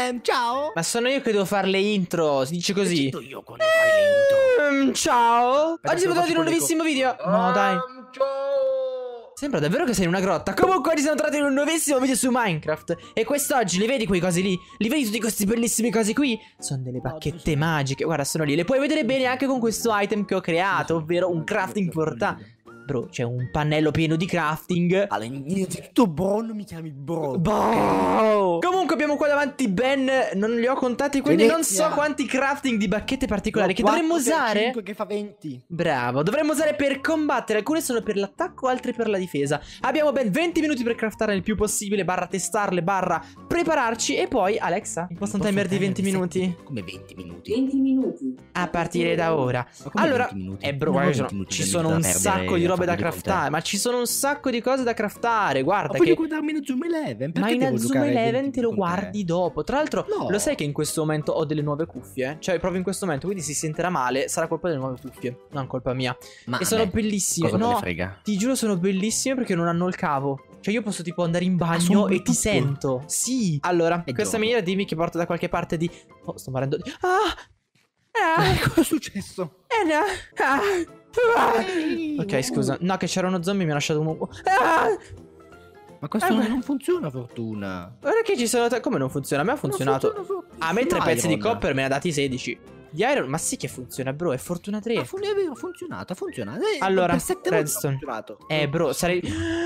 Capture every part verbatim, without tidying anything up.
Ehm, ciao. Ma sono io che devo fare le intro, si dice così. Decido io quando fai le intro. Ehm, ciao. Aspetta, Oggi siamo te lo tornati in faccio un con nuovissimo video. l'eco. No, dai. Ehm, ciao. Sembra davvero che sei in una grotta. Comunque oggi siamo tornati in un nuovissimo video su Minecraft. E quest'oggi li vedi quei cosi lì? Li vedi tutti questi bellissimi cosi qui? Sono delle bacchette magiche. Guarda, sono lì. Le puoi vedere bene anche con questo item che ho creato, ovvero un crafting portale. Bro, c'è un pannello pieno di crafting. Allora, innanzitutto bro, non mi chiami bro. Boh. Comunque abbiamo qua davanti ben, non li ho contati, quindi non so Venezia. quanti crafting di bacchette particolari No, che dovremmo quattro, tre, usare. cinque che fa venti. Bravo, dovremmo usare per combattere. Alcune sono per l'attacco, altre per la difesa. Abbiamo ben venti minuti per craftarne il più possibile, barra testarle, barra prepararci. E poi, Alexa, imposta un timer di venti minuti. Come venti minuti? venti minuti. A partire da ora. Ma come Allora, venti minuti? eh bro, Non guarda, ho ci sono, venti minuti ci da sono un perdere sacco di a robe da fare con te. craftare. Ma ci sono un sacco di cose da craftare. Guarda Ma voglio che... guardarmi in Zoom Eleven. Ma perché in devo Zoom giocare Eleven venti te lo con te? guardi dopo. Tra l'altro, No. lo sai che in questo momento ho delle nuove cuffie? Cioè, proprio in questo momento, quindi si sentirà male. Sarà colpa delle nuove cuffie, non colpa mia. Ma E a sono me bellissime. cosa me ne No, frega? ti giuro, sono bellissime perché non hanno il cavo. Cioè, io posso tipo andare in bagno sono e ti tutto. sento. Sì. Allora, E questa gioco. miniera dimmi che porta da qualche parte di... Oh, sto morendo di... Ah! Ah! Eh, cosa è successo? Eh, no. Ah! Ah! Ok, scusa. No, che c'era uno zombie e mi ha lasciato un... Ah! Ma questo Eh, non, beh. non funziona, Fortuna. Guarda che ci sono... Come non funziona? A me ha funzionato. Non funziona, Fortuna. A me tre Iron. pezzi di copper me ne ha dati sedici. Di iron, ma sì che funziona, bro, è fortuna Ah, tre. fun- è vero, ha funzionato, ha funzionato. Eh, Allora, per sette volte ha redstone. funzionato. Eh, bro, sarei...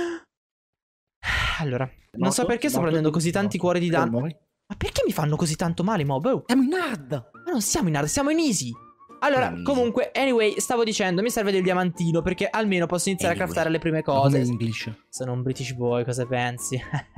Allora, non so Morto, perché sto morto, prendendo così tanti morto. cuori di Eh, danno. muori. Ma perché mi fanno così tanto male i mob? Oh, Siamo in hard. ma non siamo in hard, siamo in easy. Allora, Siamo in comunque, anyway, stavo dicendo, mi serve del diamantino perché almeno posso iniziare Anyway. a craftare le prime Ma cos'è cose. in English? Sono un British boy, cosa pensi?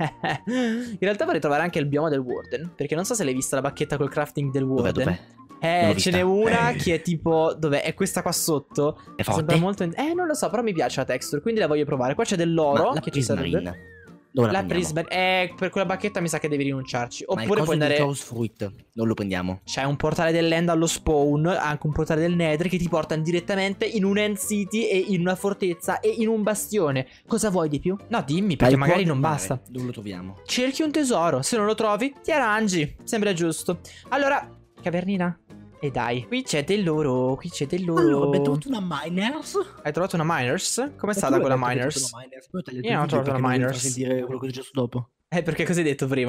In realtà vorrei trovare anche il bioma del Warden, perché non so se l'hai vista la bacchetta col crafting del Dov'è, Warden. dov'è? Non Eh, l'ho ce n'è vista. una Eh. che è tipo... Dov'è? È questa qua sotto. È forte? Sembra molto... Eh, non lo so, però mi piace la texture, quindi la voglio provare. Qua c'è dell'oro Ma la che ci serve. Prismarine. Dove la, La prendiamo? Prismarine... Eh, per quella bacchetta mi sa che devi rinunciarci. Ma il Oppure coso puoi di andare... Chaos Fruit. Non lo prendiamo. C'è un portale dell'end allo spawn, anche un portale del Nether che ti portano direttamente in un End City e in una fortezza e in un bastione. Cosa vuoi di più? No, dimmi, perché Ma il magari cuore non del basta. mare, dove lo troviamo? Cerchi un tesoro, se non lo trovi, ti arrangi. Sembra giusto. Allora, cavernina. E dai, qui c'è dell'oro, qui c'è dell'oro. Allora, abbiamo trovato una Miners. Hai trovato una Miners? Com'è Ma stata tu quella hai detto che hai Miners? trovato una Miners? Poi ho tagliato Io non ho il video trovato una perché non volevo Miners. far sentire quello che è successo dopo. Eh, perché cosa hai detto prima?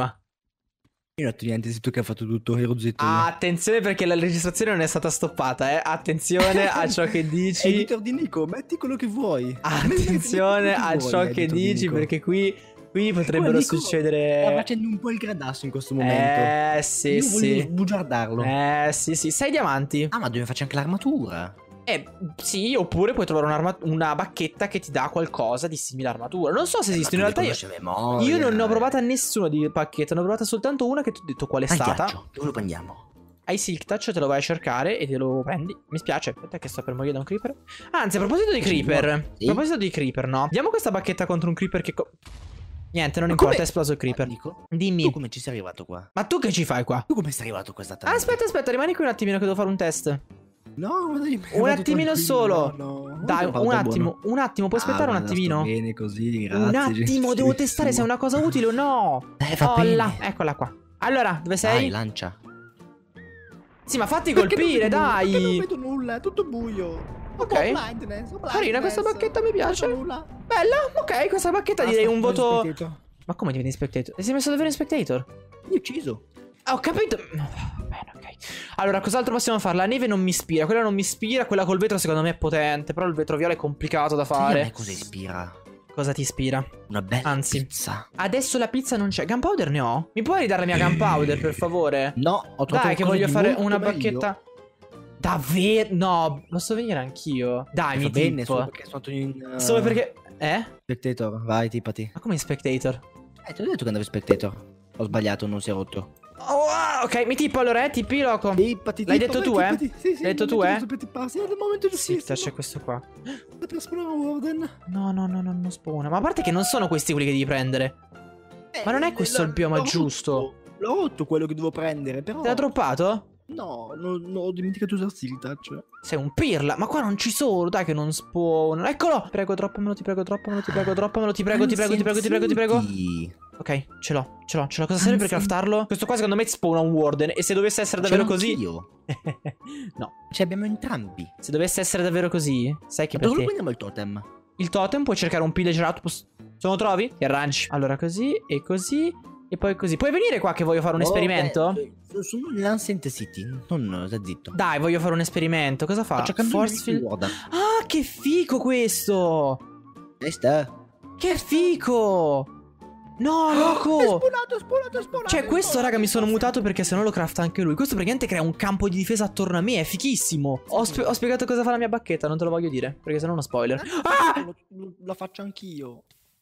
Io non ho detto niente, sei tu che hai fatto tutto, ero zitto io. Ah, attenzione perché la registrazione non è stata stoppata, eh. Attenzione a ciò che dici. Editor di Nico, metti quello che vuoi. Attenzione Metti quello a che vuoi, ciò che editor di dici, Nico. perché qui, qui potrebbero Guarda, Nico succedere... Sta facendo un po' il gradasso in questo momento. Eh, sì, Io volevo sì. sbugiardarlo. Eh, sì, sì. Sei diamanti. Ah, ma dobbiamo farci anche l'armatura. Eh, sì, oppure puoi trovare un'arma- una bacchetta che ti dà qualcosa di simile armatura. Non so se esiste, in realtà io... Io non ne ho provata nessuna di bacchetta, ne ho provata soltanto una che ti ho detto qual è Hai stata. ghiaccio, dove lo prendiamo? Hai Silk Touch, te lo vai a cercare e te lo prendi. Mi spiace, aspetta che sto per morire da un creeper. Anzi, a proposito di creeper, Sì? a proposito di creeper, no? Diamo questa bacchetta contro un creeper che... co- Niente, non Ma importa, come- è esploso il creeper. Ah, Nico, Dimmi. tu come ci sei arrivato qua? Ma tu che ci fai qua? Tu come sei arrivato qua Ah, esattamente? aspetta, aspetta, rimani qui un attimino che devo fare un test. No, ma dai, Un attimino tranquillo, solo. no. Dai, Guarda, un buono. attimo, un attimo, puoi Ah, aspettare un guarda, attimino? sto bene così, grazie. Un attimo, devo testare se è una cosa utile o no. Eh, va Oh là, bene. eccola qua. Allora, dove Dai, sei? lancia. Sì, ma fatti Perché colpire, non vedo nulla? Perché non dai. vedo nulla, è tutto buio. Ok. Ho blindness, ho Carina, questa blindness. bacchetta mi piace. Non vedo nulla. Bella, ok, questa bacchetta Basta, direi un preso voto... spectator. Ma come diventi spectator? Ti sei messo davvero in spectator? Io ho ucciso. Ah, ho capito. Bene, ok. Allora, cos'altro possiamo fare? La neve non mi ispira, quella non mi ispira, quella col vetro secondo me è potente, però il vetro viola è complicato da Sì, a me fare. cosa ispira? Cosa ti ispira? Una bella Anzi. pizza. Adesso la pizza non c'è. Gunpowder ne ho? Mi puoi ridare la mia gunpowder, per favore? No, ho trovato Dai, che qualcosa voglio di fare molto una meglio. bacchetta. Davvero? No, posso venire anch'io? Dai, Va mi bene, tipo. solo perché sono andato in... uh, Solo perché... Eh? Spectator, vai, tipati. Ma come in spectator? Eh, ti ho detto che andavi spectator. Ho sbagliato, non si è rotto. Oh, ah, ok, mi tipo allora, eh, tipi loco. Tipati, L'hai tipati, detto tu, eh? tipati. Sì, sì, L'hai detto il tu, momento eh? giusto per tipparsi, è il momento Sì, giustissimo. c'è questo qua. Per esplorare Warden. No, no, no, no, non spawna. Ma a parte che non sono questi quelli che devi prendere. Ma non è questo il bioma l'ho giusto. rotto. L'ho rotto quello che devo prendere, però... Te l'ha droppato? No, no, no, ho dimenticato di usare Silk Touch. Sei un pirla. Ma qua non ci sono, dai che non spawn. Eccolo. Prego, droppamelo, ti prego, droppamelo, ti prego, droppamelo, ti prego, ti prego, ti prego, ti prego, ti prego. Anzi, Ok, ce l'ho, ce l'ho, ce l'ho. Cosa serve per craftarlo? Questo qua secondo me spawna un warden. E se dovesse essere davvero così... io. No. Ci abbiamo entrambi. Se dovesse essere davvero così, sai che Ma per dove te... prendiamo il totem? Il totem puoi cercare un pillager outpost. Se lo trovi, ti arrangi. Allora così e così e poi così. Puoi venire qua che voglio fare un Oh, esperimento? beh, sono nell'Ancient City. Non stai zitto. Dai, voglio fare un esperimento. Cosa fa? Sto cercando Force di field. Warden. Ah, che fico questo! Questa. Che fico! No, È loco! spawnato, è spawnato, è spawnato. Cioè, questo, raga, mi sono mutato perché se no lo crafta anche lui. Questo praticamente crea un campo di difesa attorno a me. È fichissimo. Ho, sp- ho spiegato cosa fa la mia bacchetta. Non te lo voglio dire, perché sennò è uno spoiler. Ah! Lo, lo- lo faccio anch'io.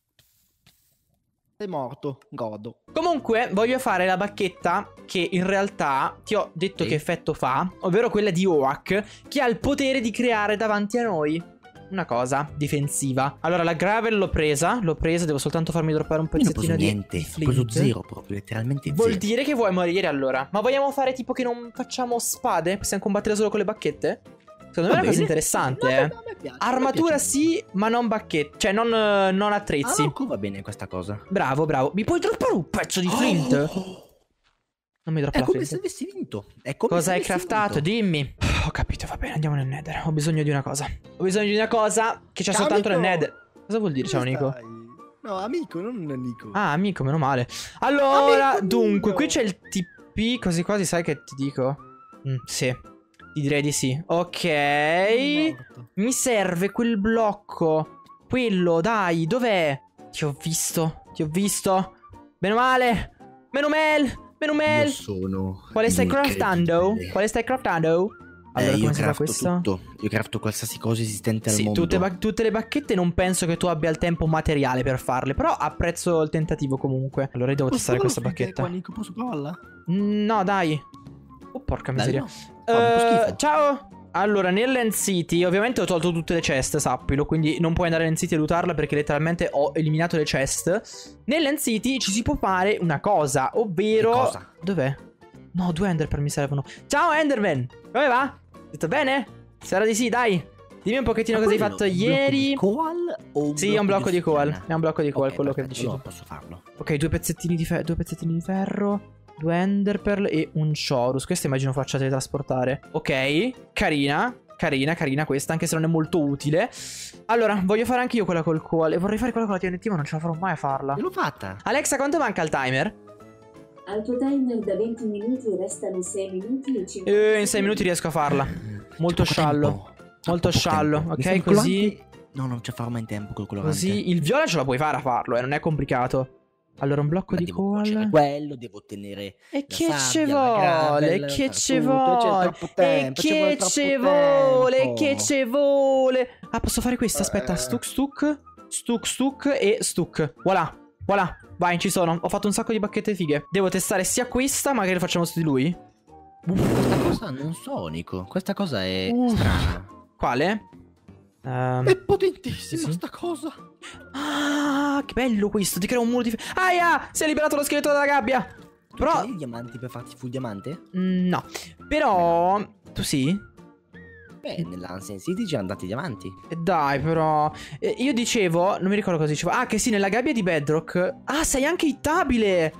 Sei morto, godo. Comunque, voglio fare la bacchetta che in realtà ti ho detto Sì. che effetto fa, ovvero quella di Oak, che ha il potere di creare davanti a noi una cosa difensiva. Allora, la gravel l'ho presa, l'ho presa, devo soltanto farmi droppare un Io non ho pezzettino preso di, niente. di Ho preso flint. zero proprio, letteralmente Vuol zero. dire che vuoi morire allora. Ma vogliamo fare tipo che non facciamo spade? Possiamo combattere solo con le bacchette? Secondo me è una cosa interessante, No, eh. no, no, a me piace, a me Armatura piace. sì, ma non bacchette. Cioè, non, eh, non attrezzi. Ah, no, va bene questa cosa. Bravo, bravo. Mi puoi droppare un pezzo di flint? Oh, Non mi droppa è la come flint. se avessi vinto. È come Cosa se hai avessi craftato? vinto. Dimmi. Ho capito, va bene, andiamo nel Nether. Ho bisogno di una cosa. Ho bisogno di una cosa che c'è Ciao, soltanto amico. nel Nether. Cosa vuol dire, ciao Come Nico? stai? No, amico, non amico. Ah, amico, meno male. Allora, Amico dunque, mio. qui c'è il T P. Così quasi sai che ti dico? Mm, sì. Ti direi di sì. Ok. Sono morto. Mi serve quel blocco. Quello, dai, dov'è? Ti ho visto. Ti ho visto. Meno male. Meno male. Meno male. Io sono Quale stai craftando? incredibile. Quale stai craftando? Allora, eh, io come si fa crafto questo? tutto. Io crafto qualsiasi cosa esistente al Sì, mondo. tutte, ba- tutte le bacchette non penso che tu abbia il tempo materiale per farle. Però apprezzo il tentativo comunque. Allora io devo Posso testare questa provare finché è bacchetta. qua, Nico? Posso provarla? Mm, No, dai. Oh, porca miseria. Bello. Fa un po' Eh, schifo. ciao. Allora, nell'End City ovviamente ho tolto tutte le chest, sappilo. Quindi non puoi andare nell'End City a lootarla perché letteralmente ho eliminato le chest. Nell'End City ci si può fare una cosa, ovvero... Che cosa? Dov'è? No, due Enderpearl mi servono. Ciao Enderman, come va? Tutto bene? Spero di sì, dai. Dimmi un pochettino cosa hai quello fatto è un blocco ieri. di coal o un Sì, è un blocco di coal. ossidiana? È un blocco di coal, Ok, quello che perfetto, dici tu. allora posso farlo. Ok, due pezzettini di, fe- due pezzettini di ferro, due enderpearl e un chorus. Questa immagino faccia teletrasportare. Ok, carina, carina, carina questa, anche se non è molto utile. Allora, voglio fare anche io quella col coal. E vorrei fare quella con la T N T, ma non ce la farò mai a farla. Io l'ho fatta. Alexa, quanto manca il timer? Al tuo timer da venti minuti restano sei minuti e cinquanta Eh, in sei minuti riesco a farla. Molto Troppo sciallo. tempo. Molto Troppo sciallo, tempo. ok, Mi sembra così. colorante- No, non ce la farò mai in tempo col colorante. Così, il viola ce la puoi fare a farlo, eh, non è complicato. Allora, un blocco Ma di devo cuocere coal. quello, devo ottenere E la che sabbia, ci la vuole, gravel, che far ci tutto, vuole, c'è troppo e tempo, ci vuole che troppo ci vuole, tempo. che ci vuole. Ah, posso fare questo, aspetta, Eh. stuc stuc, stuc stuc e stuc. Voilà, voilà, vai, ci sono. Ho fatto un sacco di bacchette fighe. Devo testare sia questa, magari lo facciamo su di lui. Questa cosa non so, Nico. Questa cosa è Uh. strana. Quale? Ehm, È potentissima sì, sì. sta cosa. Ah, che bello questo, ti creo un muro di... Aia, si è liberato lo scheletro dalla gabbia. Tu Però... hai i diamanti per farti full diamante? Mm, No, però... Tu sì? Beh, nell'Ancient City ci hanno dati i diamanti. E dai, però. eh, Io dicevo, non mi ricordo cosa dicevo. Ah, che sì, nella gabbia di Bedrock. Ah, sei anche hittabile.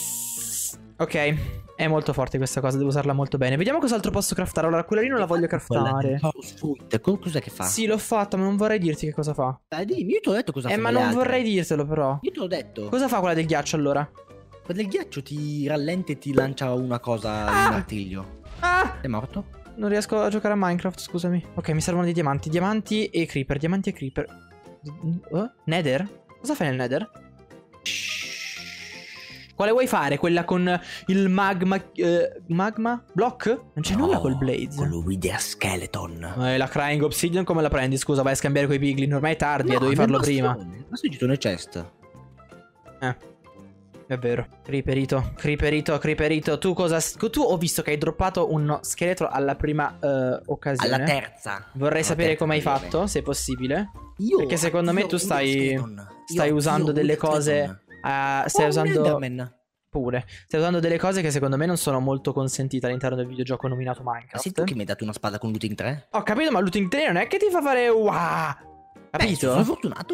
Ok, è molto forte questa cosa, devo usarla molto bene. Vediamo cos'altro posso craftare. Allora, quella lì non la voglio craftare. Fruit, cos'è che fa? Sì, l'ho fatta, ma non vorrei dirti che cosa fa. Dai, dimmi, io ti ho detto cosa Eh, fa. ma delle non altre. vorrei dirtelo, però. Io te l'ho detto. Cosa fa quella del ghiaccio, allora? Quella del ghiaccio ti rallenta e ti lancia una cosa Ah! in martiglio. Ah! Sei morto? Non riesco a giocare a Minecraft, scusami. Ok, mi servono dei diamanti. Diamanti e creeper, diamanti e creeper. Oh? Nether? Cosa fai nel Nether? Quale vuoi fare? Quella con il magma... eh, magma? Block? Non c'è nulla col blaze. Con lo Wither Skeleton. Eh, la Crying Obsidian come la prendi? Scusa, vai a scambiare coi piglin. Ormai è tardi, eh, dovevi farlo prima. Ma sei girato nel chest. Eh, è vero. Creeperito, creeperito, creeperito. Tu cosa... Tu ho visto che hai droppato uno scheletro alla prima eh, occasione. Alla terza. Vorrei Alla sapere terza come hai occasione. fatto, se è possibile. Io Perché secondo me io tu ho stai- Wither Skeleton. Stai Io- usando io ho delle Wither cose... Skeleton. eh, stai Oh, un usando... Enderman. Pure. Stai usando delle cose che secondo me non sono molto consentite all'interno del videogioco nominato Ma Minecraft. sei tu che mi hai dato una spada con looting tre? Ho capito, ma looting tre non è che ti fa fare wow. Beh, Capito? sono fortunato.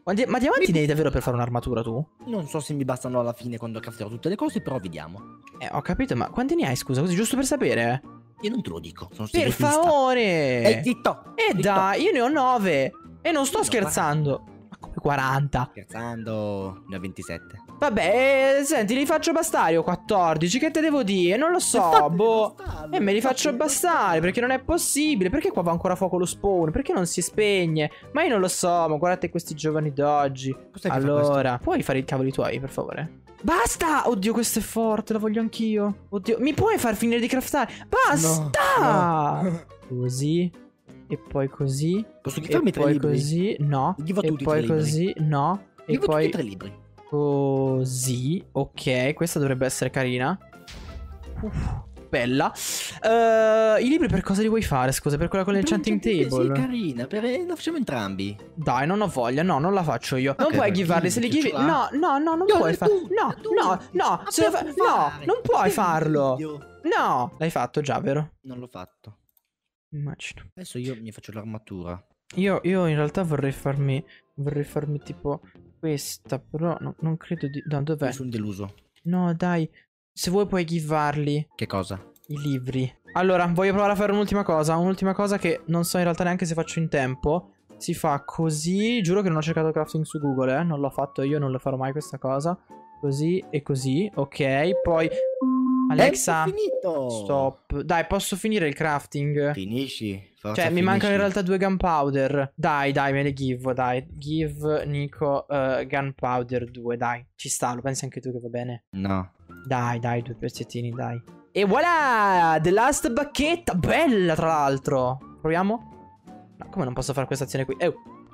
Ma, di ma diamanti ne hai davvero per fare un'armatura tu? Non so se mi bastano alla fine quando crafterò tutte le cose, però vediamo. Eh, ho capito, ma quanti ne hai, scusa? Così, giusto per sapere. Io non te lo dico, sono Per segreti di Stato. favore! Ehi, zitto! E zitto. dai, io ne ho nove. E non sto Io ne ho scherzando. Ma come quaranta? Scherzando, ne ho ventisette. Vabbè, eh, senti, li faccio bastare. Ho quattordici. Che te devo dire? Non lo so, Infatti, boh. bastardo, E me li infatti, faccio bastare perché non è possibile. Perché qua va ancora a fuoco lo spawn? Perché non si spegne? Ma io non lo so. Ma guardate questi giovani d'oggi. Cos'è che fa Allora, puoi fare i cavoli tuoi, per favore? Basta! Oddio, questo è forte, lo voglio anch'io. Oddio, mi puoi far finire di craftare? Basta! No, no. Così. E poi così. Posso E chifarmi tre poi libri? così. No. Gli va E tutti i poi tre libri. così. No. E Gli va tutti poi e tre libri. così. Ok, questa dovrebbe essere carina. Uff, bella. Eh, I libri per cosa li vuoi fare? Scusa, per quella con l'enchanting table? Sì, carina, per... la facciamo entrambi. Dai, non ho voglia. No, non la faccio io. Non Ok, puoi ma givarli. chi- Se li chi give. ce l'ha? No, no, no, non No, puoi è farlo. tu, No, è tu. no, no. Ma Se lo per fa- No, fare, non puoi per farlo. video. No, l'hai fatto già, vero? Non l'ho fatto. Immagino. Adesso io mi faccio l'armatura. Io, io in realtà vorrei farmi. Vorrei farmi tipo questa. Però no, non credo di. No, dov'è? Io sono deluso. No, dai. Se vuoi puoi givarli. Che cosa? I libri. Allora, voglio provare a fare un'ultima cosa. Un'ultima cosa che non so in realtà neanche se faccio in tempo. Si fa così. Giuro che non ho cercato crafting su Google, eh. Non l'ho fatto io, non lo farò mai questa cosa. Così e così. Ok. Poi. Alexa. È finito. Stop. Dai, posso finire il crafting? Finisci. Forza, Cioè, mi finisci. mancano in realtà due gunpowder. Dai, dai, me le give, dai. Give Nico uh, gunpowder due, dai. Ci sta, lo pensi anche tu che va bene? No. Dai, dai, due pezzettini, dai. E voilà! The last bacchetta! Bella, tra l'altro. Proviamo? No, come non posso fare questa azione qui? Eh.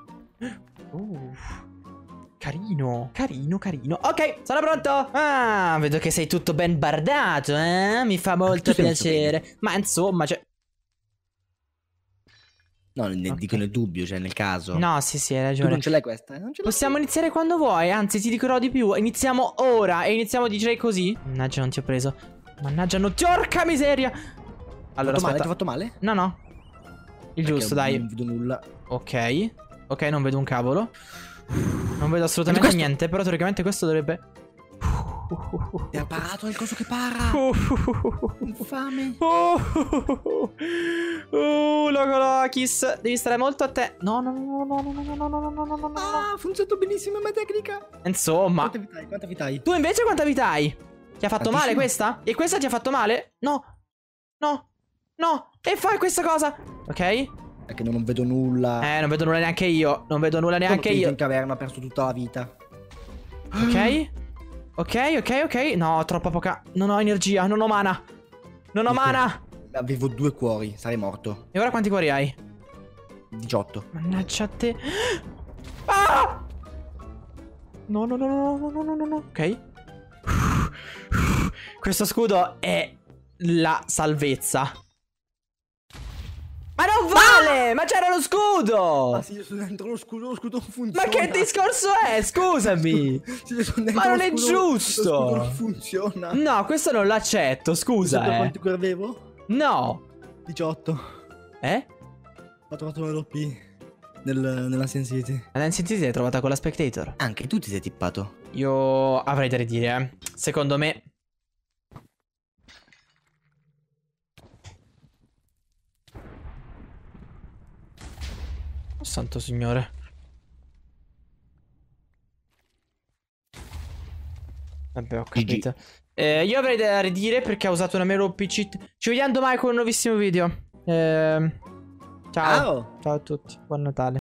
Uh. Carino, carino, carino. Ok, sono pronto. Ah, vedo che sei tutto ben bardato, eh? Mi fa molto tu sei messo piacere. Ma insomma, cioè... No, ne Ok. dico nel dubbio, cioè nel caso. No, sì, sì, hai Tu ragione. non ce l'hai questa? eh? Non ce l'hai. Possiamo iniziare quando vuoi, anzi ti dico di più. Iniziamo ora e iniziamo direi così. Mannaggia, non ti ho preso. Mannaggia, non ti... Orca miseria. Allora, Ti ho fatto male? Ti aspetta. ho fatto male? No, no. Il giusto, Perché dai. Non vedo nulla. Ok. Ok, non vedo un cavolo. Non vedo assolutamente questo- niente. Però teoricamente questo dovrebbe... Ti ha parato il coso che para. Infame. Oh, oh, Logolokis, devi stare molto a te. No, no, no, no, no, no, no, no, no, no, no, no, no. Ah, ha funzionato benissimo la mia tecnica. Insomma, Quanta vita hai? Quanta vita hai? tu invece quanta vita hai? Ti ha fatto male Tantissima. questa? E questa ti ha fatto male? No, no, no. E fai questa cosa. Ok? È che non vedo nulla. Eh, non vedo nulla neanche io. Non vedo nulla neanche Sono finito io. in caverna, ho perso tutta la vita. Ok? Ok, ok, ok. No, troppa poca. Non ho energia, non ho mana. Non ho Dico- mana. Avevo due cuori, sarei morto. E ora quanti cuori hai? diciotto. Mannaggia a te. Ah! No, no, no, no, no, no, no, no, no. Ok. Questo scudo è la salvezza. Ma non vale! Ma c'era lo scudo! Ah sì, io sono dentro lo scudo, lo scudo non funziona. Ma che discorso è? Scusami! Sì, io sono dentro Ma non lo è scudo, giusto! Lo scudo non funziona. No, questo non l'accetto, scusa, Sapete eh. quanti cuori avevo? No. diciotto. Eh? Ho trovato una L P nel, nella Sin City. La Dance City l'hai trovata con la Spectator. Anche tu ti sei tippato. Io avrei da ridire, eh. Secondo me... Oh, santo signore. Vabbè, ho capito. Eh, io avrei da ridire perché ha usato una mero P C. Ci vediamo domani con un nuovissimo video. Eh, ciao. Ciao. Ciao a tutti. Buon Natale.